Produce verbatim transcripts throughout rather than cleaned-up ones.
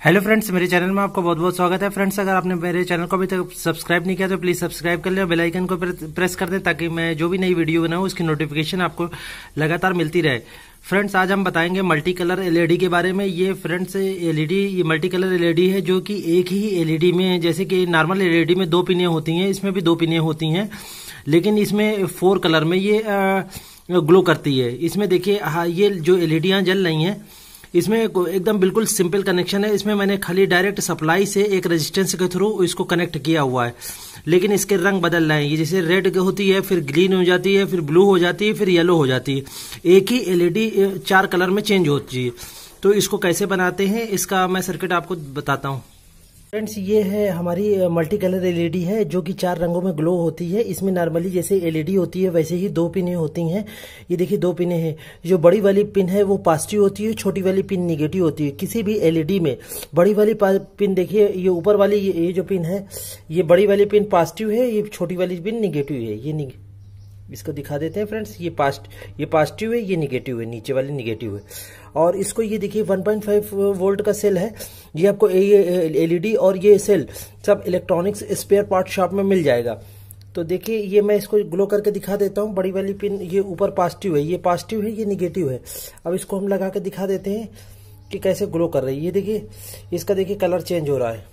Hello friends, मेरे channel में आपका बहुत बहुत स्वागत है। फ्रेंड्स, अगर आपने मेरे चैनल को अभी तक सब्सक्राइब नहीं किया तो प्लीज सब्सक्राइब कर ले और बेल आइकन को प्रेस कर दें ताकि मैं जो भी नई वीडियो बनाऊं उसकी नोटिफिकेशन आपको लगातार मिलती रहे। फ्रेंड्स, आज हम बताएंगे मल्टी कलर एलईडी के बारे में। ये फ्रेंड्स एलईडी ये मल्टी कलर एलईडी है जो कि एक ही एलईडी में, जैसे कि नॉर्मल एलईडी में दो पिनें होती हैं, इसमें भी दो पिनें होती हैं, लेकिन इसमें फोर कलर में ये ग्लो करती है। इसमें देखिए, हाँ, ये जो एलईडियां जल रही हैं इसमें एकदम बिल्कुल सिंपल कनेक्शन है। इसमें मैंने खाली डायरेक्ट सप्लाई से एक रेजिस्टेंस के थ्रू इसको कनेक्ट किया हुआ है, लेकिन इसके रंग बदल रहे हैं। ये जैसे रेड होती है, फिर ग्रीन हो जाती है, फिर ब्लू हो जाती है, फिर येलो हो जाती है। एक ही एलईडी चार कलर में चेंज होती है। तो इसको कैसे बनाते हैं इसका मैं सर्किट आपको बताता हूँ। फ्रेंड्स, ये है हमारी मल्टी कलर एलईडी है जो कि चार रंगों में ग्लो होती है। इसमें नॉर्मली जैसे एलईडी होती है वैसे ही दो पिनें होती हैं। ये देखिए दो पिनें हैं। जो बड़ी वाली पिन है वो पॉजिटिव होती है, छोटी वाली पिन निगेटिव होती है। किसी भी एलईडी में बड़ी वाली पिन देखिए, ये ऊपर वाली ये, ये जो पिन है, ये बड़ी वाली पिन पॉजिटिव है, ये छोटी वाली पिन निगेटिव है। ये निग... इसको दिखा देते हैं फ्रेंड्स। ये पास्ट ये पॉजिटिव है, ये निगेटिव है, नीचे वाली निगेटिव है। और इसको ये देखिए वन पॉइंट फाइव वोल्ट का सेल है। ये आपको ये एलईडी और ये सेल सब इलेक्ट्रॉनिक्स स्पेयर पार्ट शॉप में मिल जाएगा। तो देखिए, ये मैं इसको ग्लो करके दिखा देता हूँ। बड़ी वाली पिन ये ऊपर पॉजिटिव है, ये पॉजिटिव है, ये निगेटिव है। अब इसको हम लगा के दिखा देते हैं कि कैसे ग्लो कर रही है। ये देखिए, इसका देखिए कलर चेंज हो रहा है।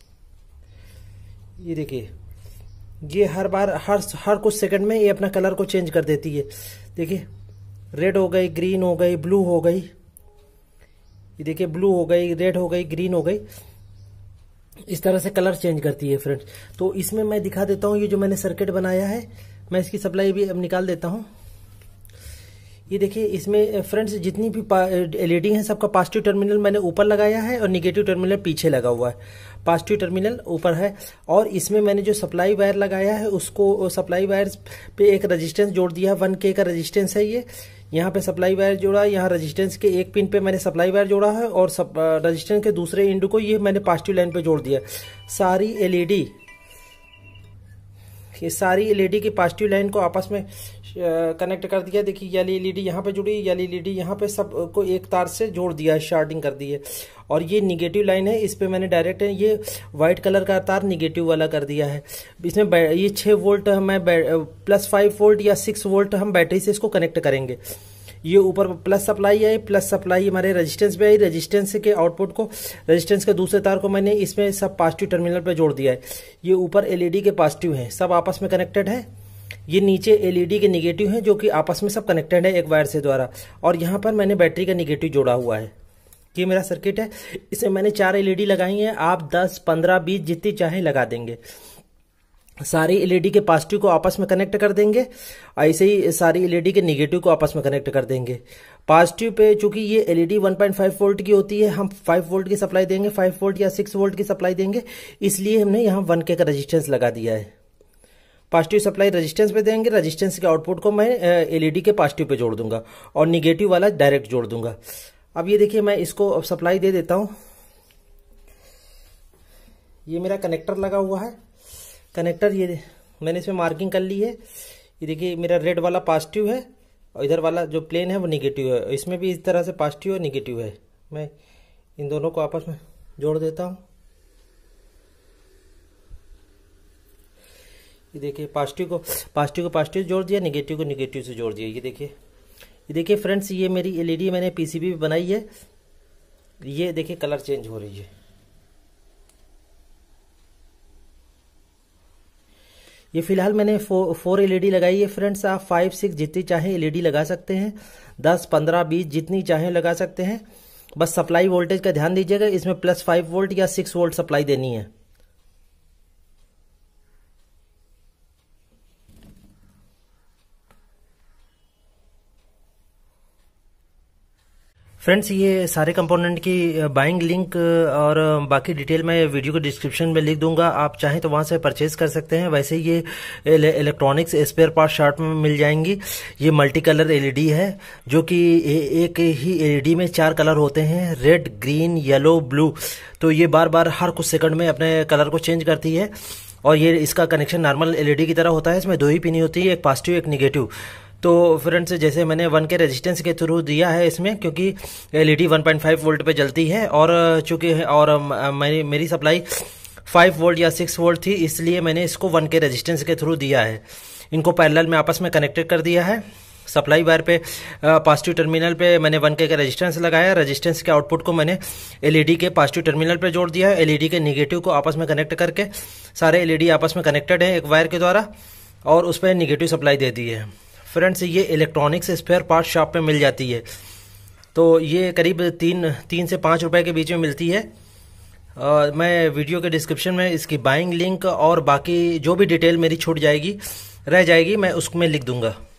ये देखिए, ये हर बार हर हर कुछ सेकंड में ये अपना कलर को चेंज कर देती है। देखिए, रेड हो गई, ग्रीन हो गई, ब्लू हो गई। ये देखिए, ब्लू हो गई, रेड हो गई, ग्रीन हो गई। इस तरह से कलर चेंज करती है फ्रेंड्स। तो इसमें मैं दिखा देता हूँ, ये जो मैंने सर्किट बनाया है, मैं इसकी सप्लाई भी अब निकाल देता हूँ। ये देखिए, इसमें फ्रेंड्स जितनी भी एलईडी हैं सबका पॉजिटिव टर्मिनल मैंने ऊपर लगाया है और निगेटिव टर्मिनल पीछे लगा हुआ है। पॉजिटिव टर्मिनल ऊपर है और इसमें मैंने जो सप्लाई वायर लगाया है उसको सप्लाई वायर पे एक रेजिस्टेंस जोड़ दिया। वन के का रेजिस्टेंस है। ये यहाँ पे सप्लाई वायर जोड़ा, यहाँ रेजिस्टेंस के एक पिन पे मैंने सप्लाई वायर जोड़ा है और रेजिस्टेंस के दूसरे एंड को ये मैंने पॉजिटिव लाइन पे जोड़ दिया। सारी एलईडी ये सारी एलईडी की पॉजिटिव लाइन को आपस में कनेक्ट कर दिया। देखिए, येली एलईडी यहाँ पे जुड़ी, येली एलईडी यहाँ पे, सबको एक तार से जोड़ दिया है, शार्टिंग कर दी है। और ये निगेटिव लाइन है, इस पे मैंने डायरेक्ट ये व्हाइट कलर का तार निगेटिव वाला कर दिया है। इसमें ये छः वोल्ट मैं प्लस फाइव वोल्ट या सिक्स वोल्ट हम बैटरी से इसको कनेक्ट करेंगे। ये ऊपर प्लस सप्लाई आई, प्लस सप्लाई हमारे रेजिस्टेंस पे आई। रेजिस्टेंस के आउटपुट को, रेजिस्टेंस के दूसरे तार को मैंने इसमें सब पॉजिटिव टर्मिनल पे जोड़ दिया है। ये ऊपर एलईडी के पॉजिटिव हैं, सब आपस में कनेक्टेड है। ये नीचे एलईडी के निगेटिव हैं जो कि आपस में सब कनेक्टेड है एक वायर से द्वारा। और यहाँ पर मैंने बैटरी का निगेटिव जोड़ा हुआ है। ये मेरा सर्किट है। इसमें मैंने चार एलईडी लगाई हैं। आप दस, पंद्रह, बीस जितनी चाहे लगा देंगे। सारी एलईडी के पॉजिटिव को आपस में कनेक्ट कर देंगे, ऐसे ही सारी एलईडी के निगेटिव को आपस में कनेक्ट कर देंगे। पॉजिटिव पे चूंकि ये LED one point five volt की होती है, हम फाइव वोल्ट की सप्लाई देंगे, फाइव वोल्ट या सिक्स वोल्ट की सप्लाई देंगे, इसलिए हमने यहाँ वन के का रेजिस्टेंस लगा दिया है। पॉजिटिव सप्लाई रेजिस्टेंस पे देंगे, रेजिस्टेंस के आउटपुट को मैं एलईडी के पॉजिटिव पे जोड़ दूंगा और निगेटिव वाला डायरेक्ट जोड़ दूंगा। अब ये देखिए, मैं इसको अब सप्लाई दे देता हूँ। ये मेरा कनेक्टर लगा हुआ है। कनेक्टर ये मैंने इसमें मार्किंग कर ली है। ये देखिए, मेरा रेड वाला पॉजिटिव है और इधर वाला जो प्लेन है वो निगेटिव है। इसमें भी इस तरह से पॉजिटिव और निगेटिव है। मैं इन दोनों को आपस में जोड़ देता हूँ। ये देखिए, पॉजिटिव को पॉजिटिव को पॉजिटिव जोड़ दिया, निगेटिव को निगेटिव से जोड़ दिया। ये देखिए, ये देखिए फ्रेंड्स, ये मेरी एलईडी मैंने पीसीबी बनाई है। ये देखिए कलर चेंज हो रही है। ये फिलहाल मैंने फो, फोर एलईडी लगाई है फ्रेंड्स। आप फाइव सिक्स जितनी चाहे एलईडी लगा सकते हैं, दस, पंद्रह, बीस जितनी चाहे लगा सकते हैं। बस सप्लाई वोल्टेज का ध्यान दीजिएगा, इसमें प्लस फाइव वोल्ट या सिक्स वोल्ट सप्लाई देनी है। फ्रेंड्स, ये सारे कंपोनेंट की बाइंग लिंक और बाकी डिटेल मैं वीडियो को डिस्क्रिप्शन में लिख दूंगा। आप चाहें तो वहां से परचेज कर सकते हैं। वैसे ये इलेक्ट्रॉनिक्स स्पेयर पार्ट शॉप में मिल जाएंगी। ये मल्टी कलर एलईडी है जो कि एक ही एलईडी में चार कलर होते हैं, रेड, ग्रीन, येलो, ब्लू। तो ये बार बार हर कुछ सेकंड में अपने कलर को चेंज करती है। और ये इसका कनेक्शन नॉर्मल एलईडी की तरह होता है। इसमें दो ही पिन होती है, एक पॉजिटिव एक निगेटिव। तो फ्रेंड्स जैसे मैंने वन के रेजिस्टेंस के थ्रू दिया है इसमें, क्योंकि LED one point five volt पे जलती है और चूंकि और मेरी मेरी सप्लाई फाइव वोल्ट या सिक्स वोल्ट थी, इसलिए मैंने इसको वन के रेजिस्टेंस के थ्रू दिया है। इनको पैरेलल में आपस में कनेक्टेड कर दिया है। सप्लाई वायर पे पॉजिटिव टर्मिनल पे मैंने वन के का रेजिस्टेंस लगाया। रेजिस्टेंस के आउटपुट को मैंने एलईडी के पॉजिटिव टर्मिनल पे जोड़ दिया है। एलईडी के नेगेटिव को आपस में कनेक्ट करके सारे एलईडी आपस में कनेक्टेड है एक वायर के द्वारा, और उस पर नेगेटिव सप्लाई दे दी है। फ्रेंड्स ये इलेक्ट्रॉनिक्स स्पेयर पार्ट शॉप पे मिल जाती है, तो ये करीब तीन तीन से पाँच रुपए के बीच में मिलती है। आ, मैं वीडियो के डिस्क्रिप्शन में इसकी बाइंग लिंक और बाकी जो भी डिटेल मेरी छूट जाएगी रह जाएगी मैं उसमें लिख दूंगा।